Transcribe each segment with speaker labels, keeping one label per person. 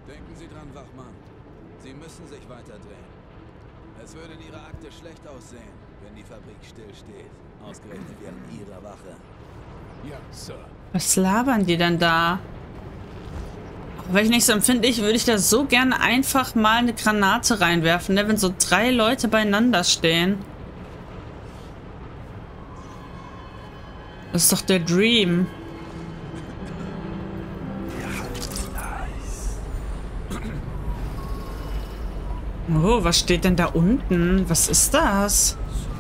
Speaker 1: Denken Sie dran, Wachmann. Sie müssen sich weiter drehen. Es würde in Ihrer Akte schlecht aussehen, wenn die Fabrik stillsteht. Ausgerechnet während Ihrer Wache.
Speaker 2: Ja, Sir.
Speaker 3: Was labern die denn da? Wenn ich nicht so empfindlich, würde ich da so gerne einfach mal eine Granate reinwerfen, ne? Wenn so 3 Leute beieinander stehen. Das ist doch der Dream. Oh, was steht denn da unten? Was ist das?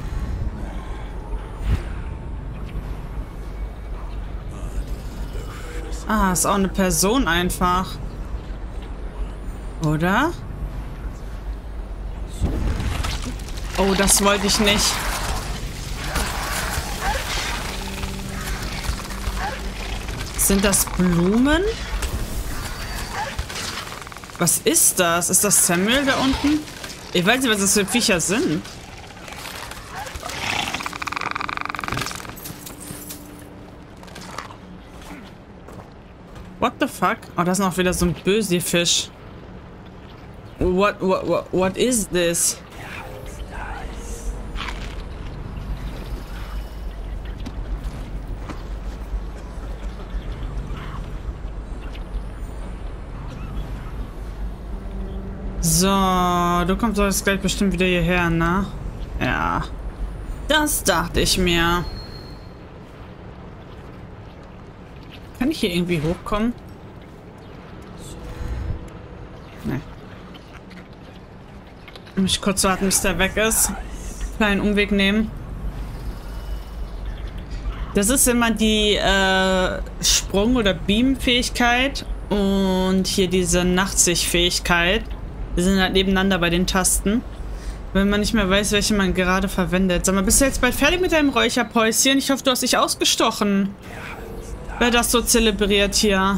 Speaker 3: Ah, ist auch eine Person einfach. Oder? Oh, das wollte ich nicht. Sind das Blumen? Was ist das? Ist das Samuel da unten? Ich weiß nicht, was das für Viecher sind. What the fuck? Oh, das ist noch wieder so ein böser Fisch. What is this? So, du kommst doch jetzt gleich bestimmt wieder hierher, ne? Ja. Das dachte ich mir. Kann ich hier irgendwie hochkommen? Nee. Muss ich kurz warten, bis der weg ist. Kleinen Umweg nehmen. Das ist immer die Sprung- oder Beam-Fähigkeit. Und hier diese Nachtsichtfähigkeit. Die sind halt nebeneinander bei den Tasten. Wenn man nicht mehr weiß, welche man gerade verwendet. Sag mal, bist du jetzt bald fertig mit deinem Räucherpäuschen? Ich hoffe, du hast dich ausgestochen. Wer das so zelebriert hier?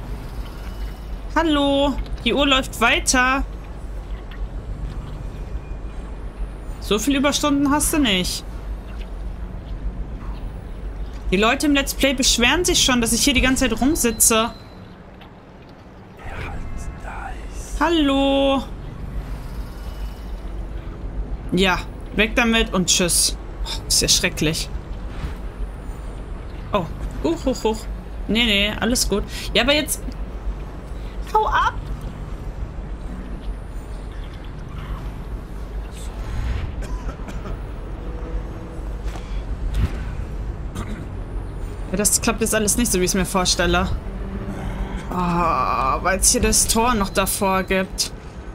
Speaker 3: Hallo? Die Uhr läuft weiter. So viele Überstunden hast du nicht. Die Leute im Let's Play beschweren sich schon, dass ich hier die ganze Zeit rumsitze. Hallo? Ja, weg damit und tschüss. Oh, ist ja schrecklich. Oh, hoch. Nee, alles gut. Ja, aber jetzt... Hau ab! Ja, das klappt jetzt alles nicht so, wie ich es mir vorstelle. Oh, weil es hier das Tor noch davor gibt.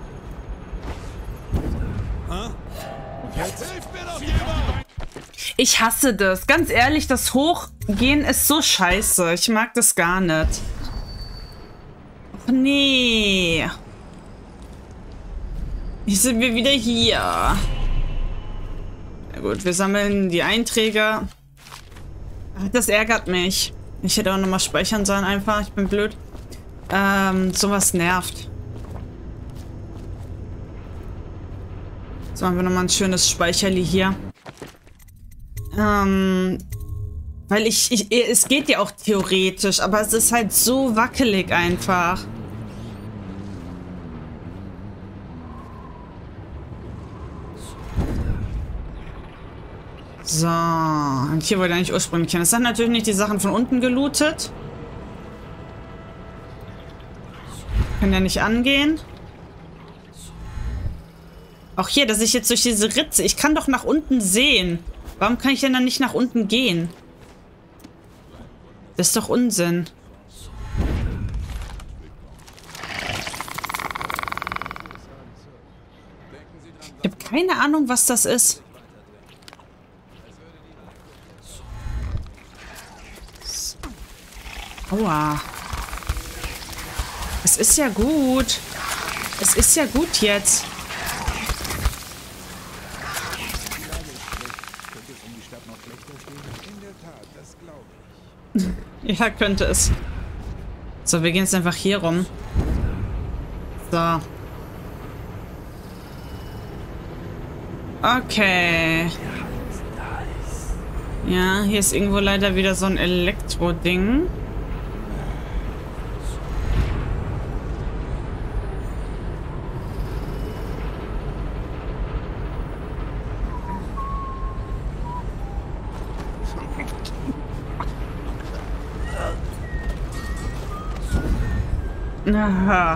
Speaker 3: Ich hasse das. Ganz ehrlich, das Hochgehen ist so scheiße. Ich mag das gar nicht. Oh, nee. Jetzt sind wir wieder hier. Na gut, wir sammeln die Einträge. Das ärgert mich. Ich hätte auch nochmal speichern sollen einfach. Ich bin blöd. Sowas nervt. So, haben wir nochmal ein schönes Speicherli hier. Weil es geht ja auch theoretisch, aber es ist halt so wackelig einfach. So, und hier wollte ich eigentlich ursprünglich hin. Es hat natürlich nicht die Sachen von unten gelootet. Können ja nicht angehen. Auch hier, dass ich jetzt durch diese Ritze... Ich kann doch nach unten sehen. Warum kann ich denn dann nicht nach unten gehen? Das ist doch Unsinn. Ich habe keine Ahnung, was das ist. Aua. Es ist ja gut. Es ist ja gut jetzt. Ja, könnte es. So, wir gehen jetzt einfach hier rum. So. Okay. Ja, hier ist irgendwo leider wieder so ein Elektro-Ding. Aha.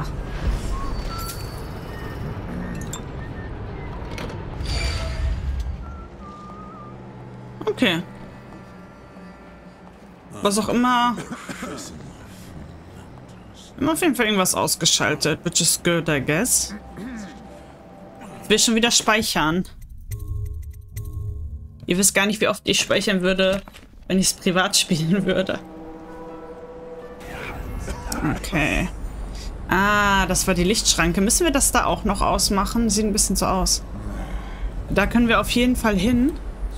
Speaker 3: Okay. Was auch immer. Immer auf jeden Fall irgendwas ausgeschaltet, which is good, I guess. Ich will schon wieder speichern. Ihr wisst gar nicht, wie oft ich speichern würde, wenn ich es privat spielen würde. Okay. Ah, das war die Lichtschranke. Müssen wir das da auch noch ausmachen? Sieht ein bisschen so aus. Da können wir auf jeden Fall hin.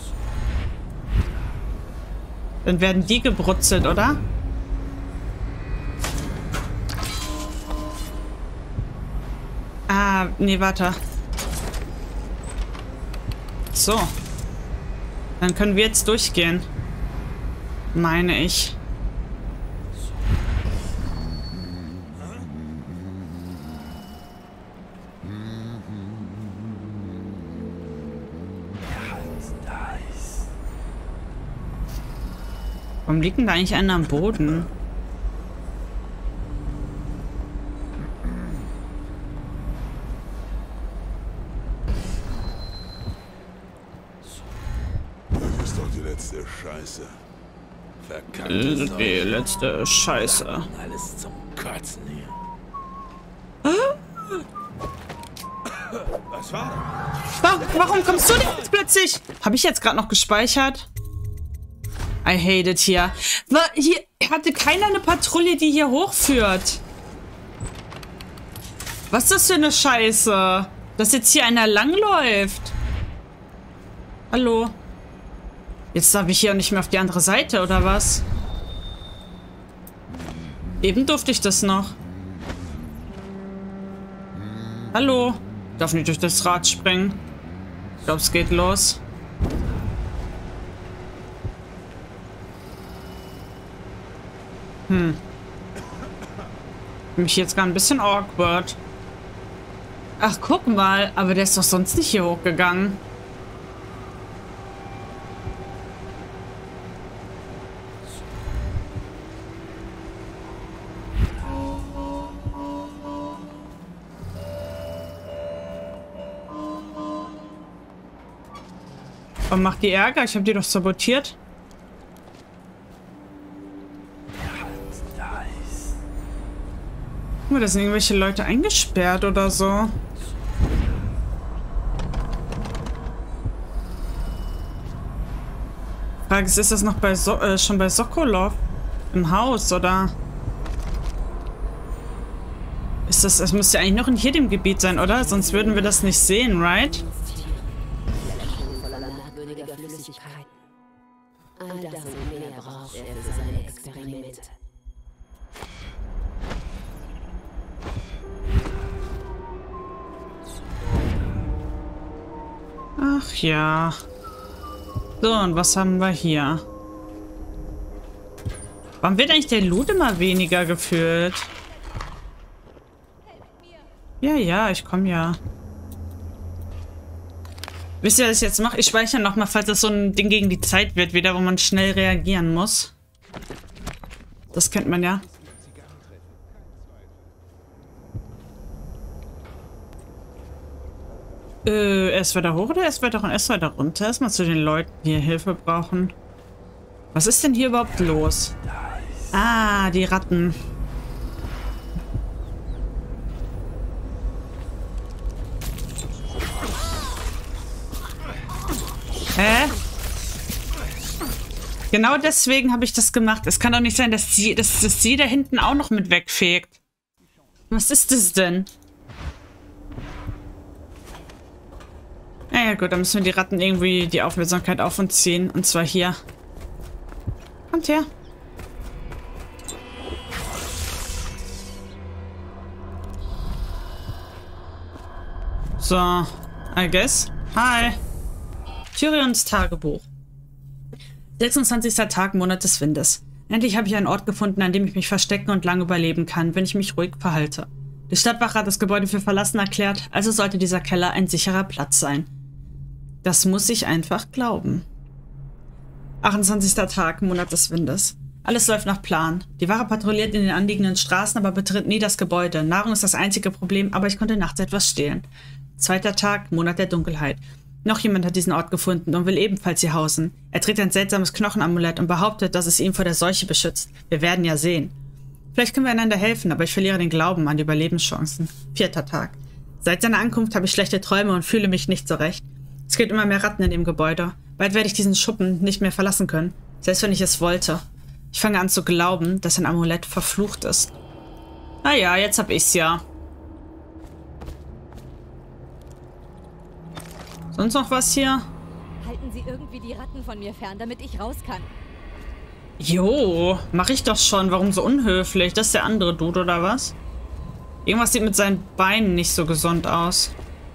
Speaker 3: Dann werden die gebrutzelt, oder? Ah, nee, warte. So. Dann können wir jetzt durchgehen. Meine ich. Warum liegt denn da eigentlich einer am Boden?
Speaker 1: Das ist doch die letzte Scheiße. Verkackte
Speaker 3: Die letzte Scheiße.
Speaker 1: Alles zum Kotzen hier. Was war das?
Speaker 3: Warum kommst du denn jetzt plötzlich? Habe ich jetzt gerade noch gespeichert? I hate it hier. Hier hatte keiner eine Patrouille, die hier hochführt. Was ist das für eine Scheiße? Dass jetzt hier einer langläuft. Hallo? Jetzt darf ich hier nicht mehr auf die andere Seite, oder was? Eben durfte ich das noch. Hallo? Ich darf nicht durch das Rad springen. Ich glaube, es geht los. Für mich jetzt gar ein bisschen awkward. Ach, guck mal. Aber der ist doch sonst nicht hier hochgegangen. Und macht die Ärger? Ich habe die doch sabotiert. Guck mal, da sind irgendwelche Leute eingesperrt oder so. Frage ist das noch bei schon bei Sokolov im Haus, oder? Ist das, es müsste ja eigentlich noch in hier dem Gebiet sein, oder? Sonst würden wir das nicht sehen, right?
Speaker 2: All das und mehr braucht er für seine Experimente.
Speaker 3: Ach ja. So, und was haben wir hier? Warum wird eigentlich der Loot immer weniger gefüllt? Ja, ich komme ja. Wisst ihr, was ich jetzt mache? Ich speichere nochmal, falls das so ein Ding gegen die Zeit wird, wieder, wo man schnell reagieren muss. Das kennt man ja. Erst weiter hoch oder erst weiter runter? Erstmal zu den Leuten, die hier Hilfe brauchen. Was ist denn hier überhaupt los? Ah, die Ratten. Hä? Genau deswegen habe ich das gemacht. Es kann doch nicht sein, dass sie da hinten auch noch mit wegfegt. Was ist das denn? Ja gut, dann müssen wir die Ratten irgendwie die Aufmerksamkeit auf uns ziehen. Und zwar hier. Kommt her. So, I guess. Hi. Tyrions Tagebuch. 26. Tag, Monat des Windes. Endlich habe ich einen Ort gefunden, an dem ich mich verstecken und lange überleben kann, wenn ich mich ruhig verhalte. Die Stadtwache hat das Gebäude für verlassen erklärt, also sollte dieser Keller ein sicherer Platz sein. Das muss ich einfach glauben. 28. Tag, Monat des Windes. Alles läuft nach Plan. Die Wache patrouilliert in den anliegenden Straßen, aber betritt nie das Gebäude. Nahrung ist das einzige Problem, aber ich konnte nachts etwas stehlen. 2. Tag, Monat der Dunkelheit. Noch jemand hat diesen Ort gefunden und will ebenfalls hier hausen. Er trägt ein seltsames Knochenamulett und behauptet, dass es ihn vor der Seuche beschützt. Wir werden ja sehen. Vielleicht können wir einander helfen, aber ich verliere den Glauben an die Überlebenschancen. 4. Tag. Seit seiner Ankunft habe ich schlechte Träume und fühle mich nicht so recht. Es gibt immer mehr Ratten in dem Gebäude. Bald werde ich diesen Schuppen nicht mehr verlassen können, selbst wenn ich es wollte. Ich fange an zu glauben, dass ein Amulett verflucht ist. Ah ja, jetzt hab ich's ja. Sonst noch was hier?
Speaker 4: Halten Sie irgendwie die Ratten von mir fern, damit ich raus kann.
Speaker 3: Jo, mach ich doch schon. Warum so unhöflich? Das ist der andere Dude, oder was? Irgendwas sieht mit seinen Beinen nicht so gesund aus.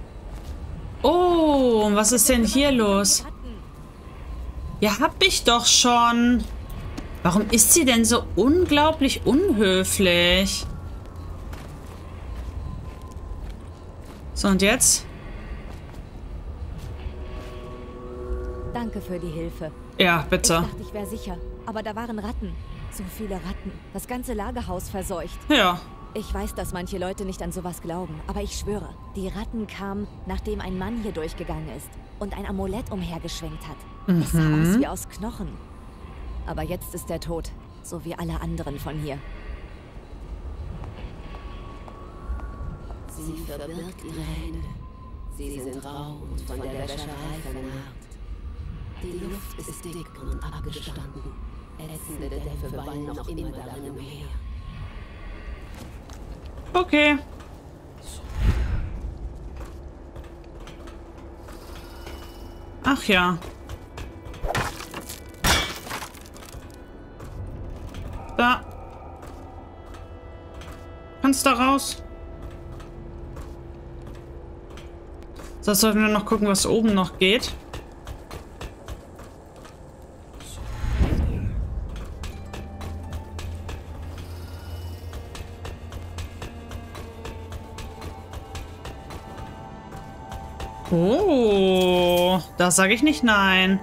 Speaker 3: Oh, was ist denn hier los? Ja, hab ich doch schon. Warum ist sie denn so unglaublich unhöflich? So, und jetzt?
Speaker 4: Danke für die Hilfe.
Speaker 3: Ja, bitte.
Speaker 4: Ich dachte, ich wäre sicher. Aber da waren Ratten. So viele Ratten. Das ganze Lagerhaus verseucht.
Speaker 3: Ja.
Speaker 4: Ich weiß, dass manche Leute nicht an sowas glauben. Aber ich schwöre, die Ratten kamen, nachdem ein Mann hier durchgegangen ist und ein Amulett umhergeschwenkt hat. Es sah aus wie aus Knochen. Aber jetzt ist er tot. So wie alle anderen von hier.
Speaker 2: Sie verbirgt ihre Hände. Sie sind rau und von der Wäscherei vernarrt. Die Luft ist dick und abgestanden. Ätzende Dämpfe wallen noch immer darin umher.
Speaker 3: Okay. Ach ja. Da. Kannst da raus? So, jetzt sollten wir noch gucken, was oben noch geht. Oh, da sage ich nicht nein.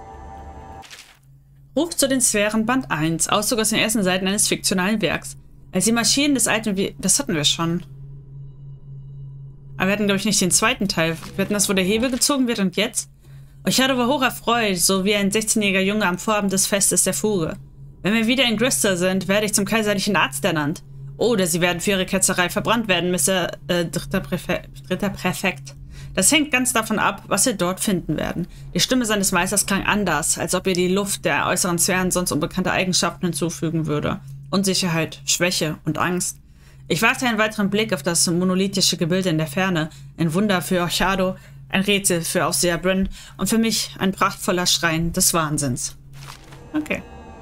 Speaker 3: Ruf zu den Sphären, Band 1. Auszug aus den ersten Seiten eines fiktionalen Werks. Als die Maschinen des alten... Das hatten wir schon. Aber wir hatten, glaube ich, nicht den zweiten Teil. Wir hatten das, wo der Hebel gezogen wird und jetzt? Ochado war hoch erfreut, so wie ein 16-jähriger Junge am Vorabend des Festes der Fuge. Wenn wir wieder in Gristal sind, werde ich zum kaiserlichen Arzt ernannt. Oder sie werden für ihre Ketzerei verbrannt werden, Mr. Dritter Präfekt. Das hängt ganz davon ab, was wir dort finden werden. Die Stimme seines Meisters klang anders, als ob ihr die Luft der äußeren Sphären sonst unbekannte Eigenschaften hinzufügen würde. Unsicherheit, Schwäche und Angst. Ich wagte einen weiteren Blick auf das monolithische Gebilde in der Ferne. Ein Wunder für Ochado, ein Rätsel für Aufseher Bryn und für mich ein prachtvoller Schrein des Wahnsinns. Okay.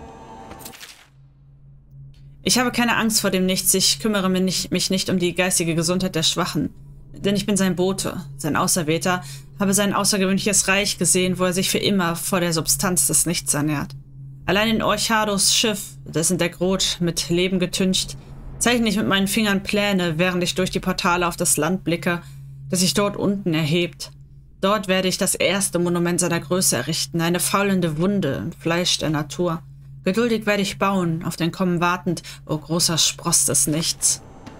Speaker 3: Ich habe keine Angst vor dem Nichts. Ich kümmere mich nicht um die geistige Gesundheit der Schwachen. Denn ich bin sein Bote, sein Auserwählter, habe sein außergewöhnliches Reich gesehen, wo er sich für immer vor der Substanz des Nichts ernährt. Allein in Orchados Schiff, dessen Deck rot mit Leben getüncht, zeichne ich mit meinen Fingern Pläne, während ich durch die Portale auf das Land blicke, das sich dort unten erhebt. Dort werde ich das erste Monument seiner Größe errichten, eine faulende Wunde im Fleisch der Natur. Geduldig werde ich bauen, auf den Kommen wartend, o großer Spross des Nichts.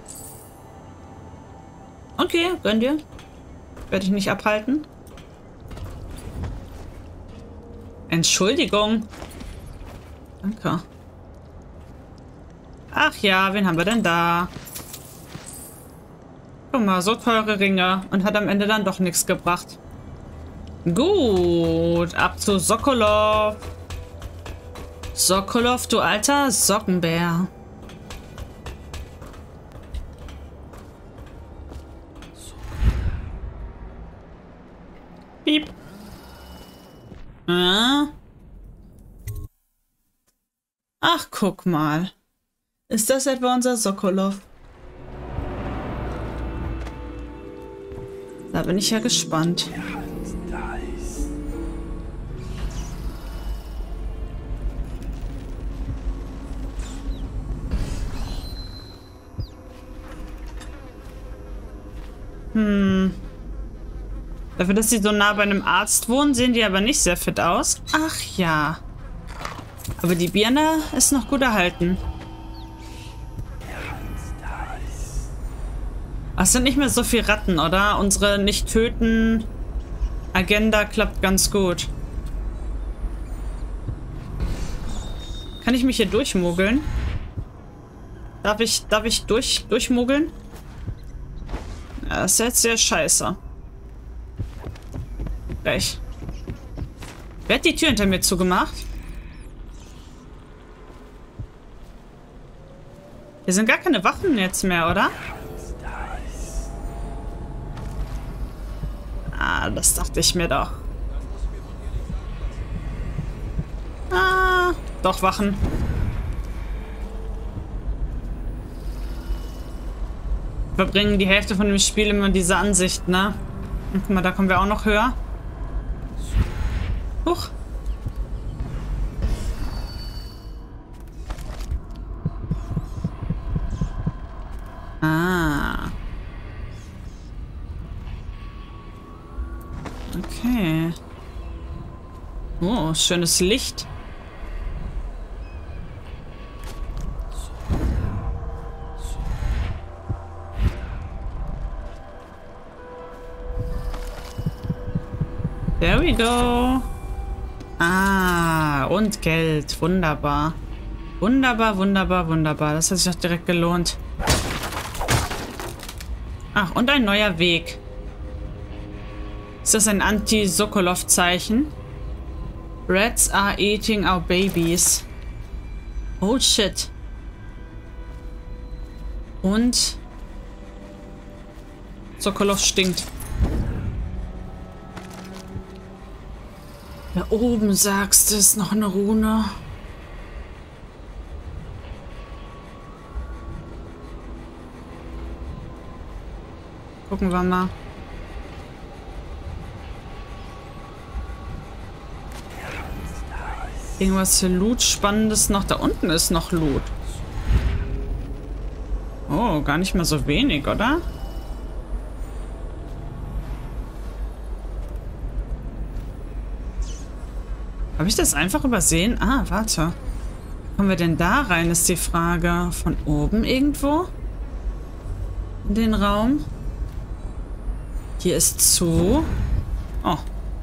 Speaker 3: Okay, gönn dir. Werde ich nicht abhalten. Entschuldigung. Danke. Ach ja, wen haben wir denn da? Guck mal, so teure Ringe. Und hat am Ende dann doch nichts gebracht. Gut, ab zu Sokolov. Sokolov, du alter Sockenbär. Piep. Ach, guck mal. Ist das etwa unser Sokolov? Da bin ich ja gespannt. Dafür, dass sie so nah bei einem Arzt wohnen, sehen die aber nicht sehr fit aus. Ach ja. Aber die Birne ist noch gut erhalten. Es sind nicht mehr so viele Ratten, oder? Unsere Nicht-Töten-Agenda klappt ganz gut. Kann ich mich hier durchmogeln? Darf ich durchmogeln? Ja, das ist jetzt sehr scheiße. Gleich. Wer hat die Tür hinter mir zugemacht? Hier sind gar keine Waffen jetzt mehr, oder? Ah, das dachte ich mir doch. Ah, doch Wachen. Wir verbringen die Hälfte von dem Spiel immer diese Ansicht, ne? Und guck mal, da kommen wir auch noch höher. Huch. Ah. Okay. Oh, schönes Licht. There we go. Ah, und Geld. Wunderbar. Wunderbar, wunderbar, wunderbar. Das hat sich doch direkt gelohnt. Ach, und ein neuer Weg. Ist das ein Anti-Sokolov-Zeichen? Rats are eating our babies. Oh shit. Und Sokolov stinkt. Da oben sagst du, ist noch eine Rune. Gucken wir mal. Irgendwas für Loot Spannendes noch. Da unten ist noch Loot. Oh, gar nicht mal so wenig, oder? Habe ich das einfach übersehen? Ah, warte. Kommen wir denn da rein, ist die Frage. Von oben irgendwo? In den Raum? Hier ist zu. Oh.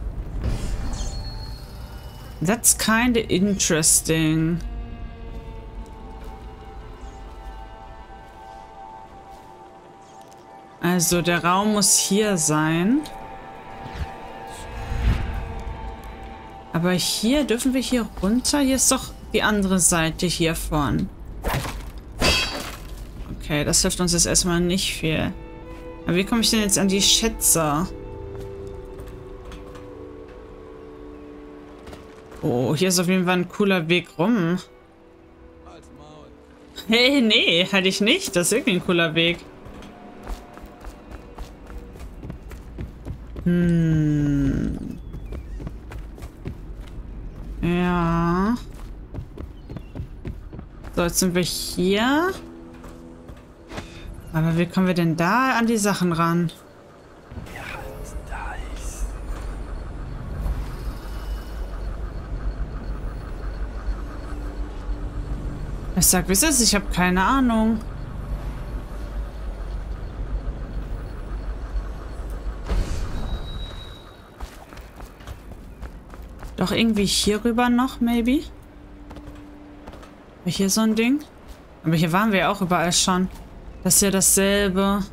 Speaker 3: That's kinda interesting. Also, der Raum muss hier sein. Aber hier, dürfen wir hier runter? Hier ist doch die andere Seite hiervon. Okay, das hilft uns jetzt erstmal nicht viel. Aber wie komme ich denn jetzt an die Schätze? Oh, hier ist auf jeden Fall ein cooler Weg rum. Hey, nee, halt ich nicht. Das ist irgendwie ein cooler Weg. Ja. So, jetzt sind wir hier. Aber wie kommen wir denn da an die Sachen ran? Ich sag, wie ist es? Ich habe keine Ahnung. Doch irgendwie hier rüber noch, maybe? Hier so ein Ding? Aber hier waren wir ja auch überall schon. Das ist ja dasselbe.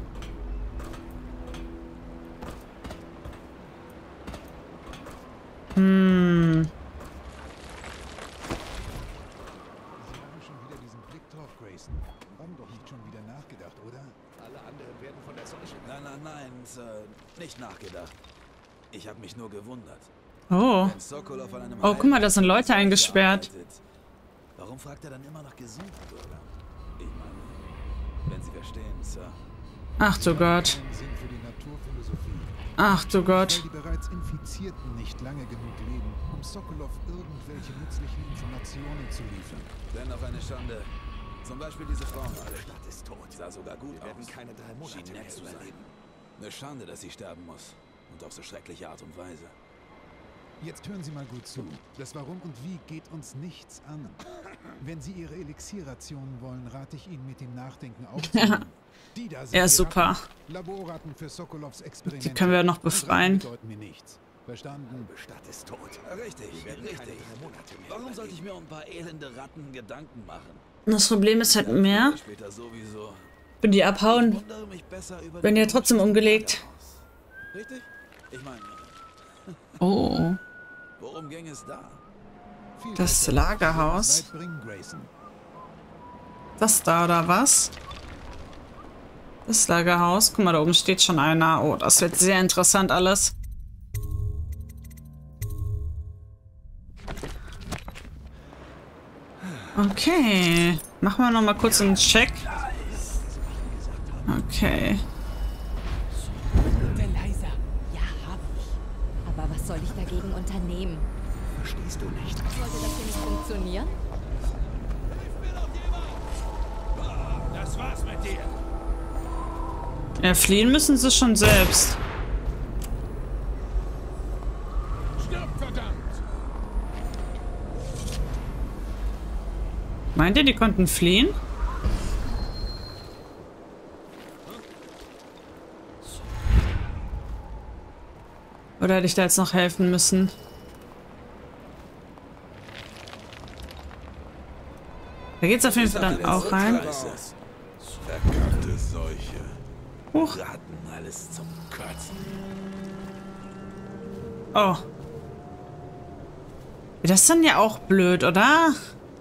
Speaker 1: Nein, Sir, nicht nachgedacht. Ich habe mich nur gewundert.
Speaker 3: Oh.
Speaker 1: Wenn Sokolov an einem
Speaker 3: Oh, guck mal, da sind Leute eingesperrt.
Speaker 1: Warum fragt er dann immer nach gesunden Bürgern? Ich meine, wenn Sie verstehen, Sir.
Speaker 3: Ach du Gott. Ach du Gott.
Speaker 5: Weil die bereits Infizierten nicht lange genug leben, um Sokolov irgendwelche nützlichen Informationen zu liefern.
Speaker 1: Dennoch eine Schande. Zum Beispiel diese Frau. Die Stadt ist tot. Sah sogar gut aus.
Speaker 5: werden keine 3 Monate
Speaker 1: Schien nett zu sein. Eine Schande, dass sie sterben muss. Und auf so schreckliche Art und Weise.
Speaker 5: Jetzt hören Sie mal gut zu. Das Warum und Wie geht uns nichts an. Wenn Sie Ihre Elixierrationen wollen, rate ich Ihnen, mit dem Nachdenken aufzuhören. Die da sind
Speaker 3: Ja,
Speaker 5: die
Speaker 3: super.
Speaker 5: Ratten, Laborratten für Sokolovs Experimente.
Speaker 3: Die können wir noch befreien.
Speaker 5: Die bedeuten mir nichts. Verstanden?
Speaker 1: Stadt ist tot. Richtig, richtig. Warum sollte ich mir um ein paar elende Ratten Gedanken machen?
Speaker 3: Das Problem ist halt mehr,
Speaker 1: Später sowieso.
Speaker 3: wenn die abhauen,
Speaker 1: Wundere mich besser über
Speaker 3: werden die ja
Speaker 1: die
Speaker 3: trotzdem umgelegt.
Speaker 1: Richtig? Ich meine,
Speaker 3: Oh,
Speaker 1: worum ging es da?
Speaker 5: Viel
Speaker 3: das
Speaker 5: besser.
Speaker 3: Lagerhaus.
Speaker 5: Weit bringen, Grayson.
Speaker 3: Das da oder was? Das Lagerhaus. Guck mal, da oben steht schon einer. Oh, das wird sehr interessant alles. Okay. Machen wir noch mal kurz einen Check. Okay.
Speaker 4: Leiser. Ja, hab ich. Aber was soll ich dagegen unternehmen?
Speaker 5: Verstehst du nicht?
Speaker 4: Sollte das hier nicht funktionieren?
Speaker 1: Das war's mit dir.
Speaker 3: Ja, fliehen müssen sie schon selbst.
Speaker 5: Stirb, verdammt!
Speaker 3: Meint ihr, die konnten fliehen? Oder hätte ich da jetzt noch helfen müssen? Da geht's auf jeden Fall dann auch rein.
Speaker 1: Verkackte Seuche.
Speaker 3: Huch.
Speaker 1: Ratten, alles zum Kotzen.
Speaker 3: Oh. Das ist dann ja auch blöd, oder?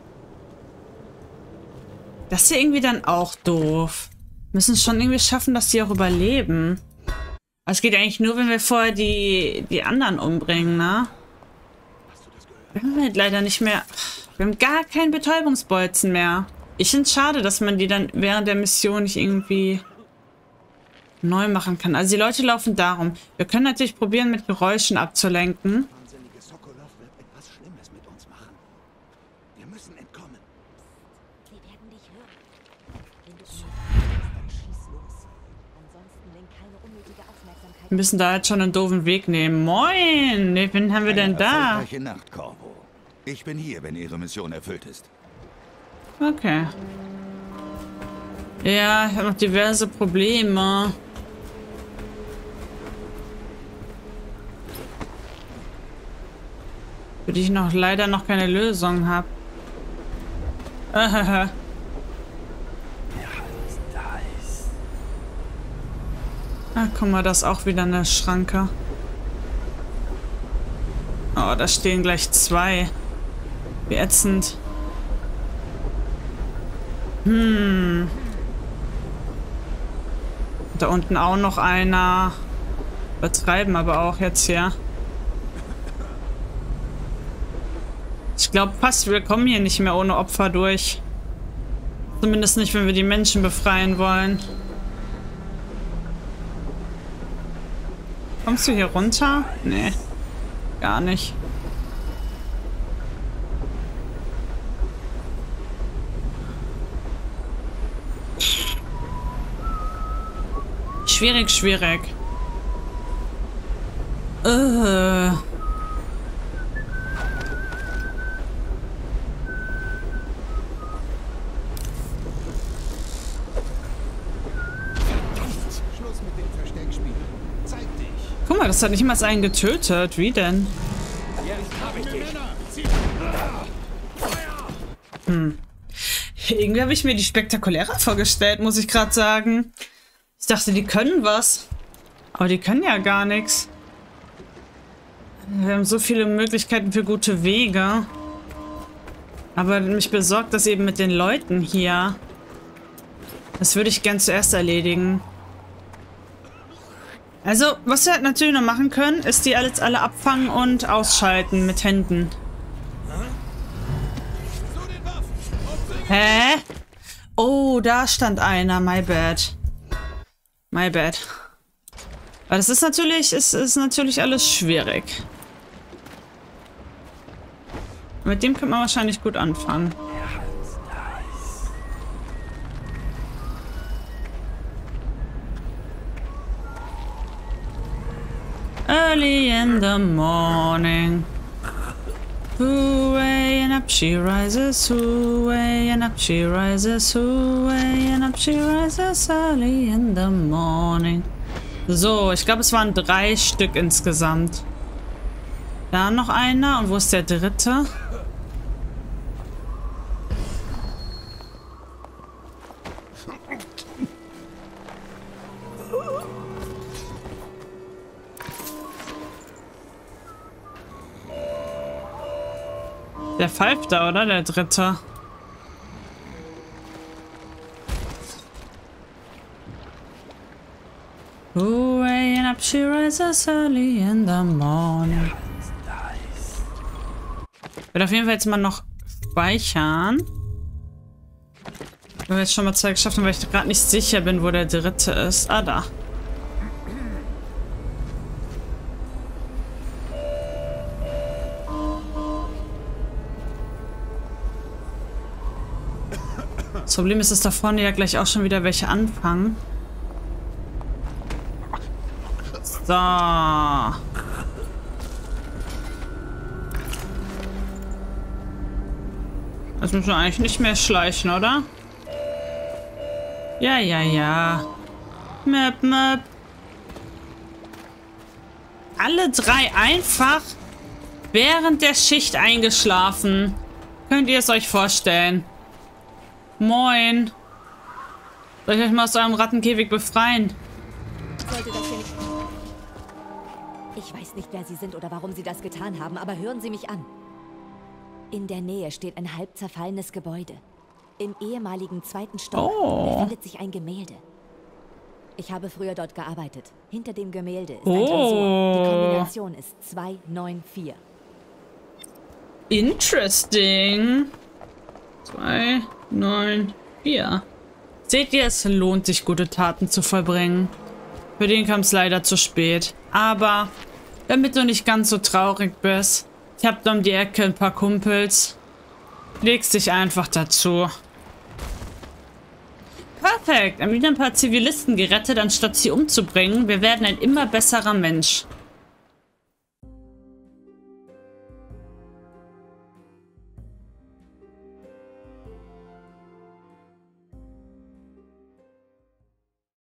Speaker 3: Das ist ja irgendwie dann auch doof. Müssen es schon irgendwie schaffen, dass die auch überleben. Aber es geht eigentlich nur, wenn wir vorher die anderen umbringen, ne? Wir haben halt leider nicht mehr... Wir haben gar keinen Betäubungsbolzen mehr. Ich finde es schade, dass man die dann während der Mission nicht irgendwie neu machen kann. Also die Leute laufen darum. Wir können natürlich probieren, mit Geräuschen abzulenken.
Speaker 6: Wahnsinnige Sokolov wird etwas Schlimmes mit uns machen. Wir müssen entkommen.
Speaker 4: Sie werden dich hören. Wenn du bist, dann schieß los. Ansonsten lenk keine unnötige Aufmerksamkeit.
Speaker 3: Wir müssen da jetzt schon einen doofen Weg nehmen. Moin! Wen haben wir denn da?
Speaker 6: Erfolgreiche Nacht, Corvo. Ich bin hier, wenn Ihre Mission erfüllt ist.
Speaker 3: Okay. Ja, ich habe noch diverse Probleme. Für die ich noch leider noch keine Lösung habe. Ah, guck mal, das ist auch wieder eine Schranke. Oh, da stehen gleich zwei. Wie ätzend. Da unten auch noch einer. Übertreiben aber auch jetzt hier. Ich glaube fast, wir kommen hier nicht mehr ohne Opfer durch. Zumindest nicht, wenn wir die Menschen befreien wollen. Kommst du hier runter? Nee. Gar nicht. Schwierig, schwierig.
Speaker 5: Schluss mit dem Versteckspiel. Zeig dich!
Speaker 3: Guck mal, das hat nicht mal einen getötet. Wie denn? Irgendwie habe ich mir die spektakulärer vorgestellt, muss ich gerade sagen. Ich dachte, die können was. Aber die können ja gar nichts. Wir haben so viele Möglichkeiten für gute Wege. Aber mich besorgt das eben mit den Leuten hier. Das würde ich gern zuerst erledigen. Also, was wir halt natürlich noch machen können, ist die jetzt alle abfangen und ausschalten mit Händen. Hä? Oh, da stand einer. My bad. My bad. Aber das ist natürlich alles schwierig. Mit dem könnte man wahrscheinlich gut anfangen. early in the morning. Hooray, and up she rises, hooray, and up she rises, hooray, and up she rises early in the morning. So, ich glaube, es waren 3 Stück insgesamt. Da noch einer. Und wo ist der dritte? Der pfeift da, oder? Der dritte. Hooray, and up she rises early in the morning. Ich werde auf jeden Fall jetzt mal noch speichern. Wenn wir jetzt schon mal 2 geschafft haben, weil ich gerade nicht sicher bin, wo der dritte ist. Ah, da. Das Problem ist, dass da vorne ja gleich auch schon wieder welche anfangen. So. Das müssen wir eigentlich nicht mehr schleichen, oder? Ja, ja, ja. Möp, möp. Alle 3 einfach während der Schicht eingeschlafen. Könnt ihr es euch vorstellen? Moin. Soll ich euch mal aus eurem Rattenkäfig befreien?
Speaker 4: Sollte das hier nicht... Ich weiß nicht, wer Sie sind oder warum Sie das getan haben, aber hören Sie mich an. In der Nähe steht ein halb zerfallenes Gebäude. Im ehemaligen 2. Stock befindet sich ein Gemälde. Ich habe früher dort gearbeitet. Hinter dem Gemälde ist ein Tresor. Die Kombination ist 294.
Speaker 3: Interesting. 294. Seht ihr, es lohnt sich, gute Taten zu vollbringen. Für den kam es leider zu spät. Aber damit du nicht ganz so traurig bist, ich habe da um die Ecke ein paar Kumpels. Legst dich einfach dazu. Perfekt. Haben wieder ein paar Zivilisten gerettet, anstatt sie umzubringen. Wir werden ein immer besserer Mensch.